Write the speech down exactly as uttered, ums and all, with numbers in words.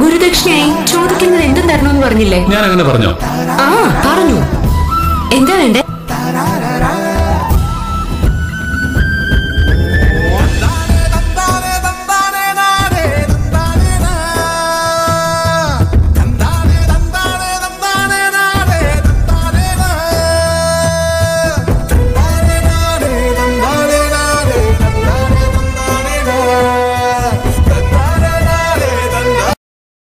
ഗുരുദക്ഷിണയായി ചോദിക്കുന്നത് എന്തും തരണമെന്ന് പറഞ്ഞില്ലേ? ഞാൻ അങ്ങനെ പറഞ്ഞോ? ആ പറഞ്ഞു. എന്താ വേണ്ടേ?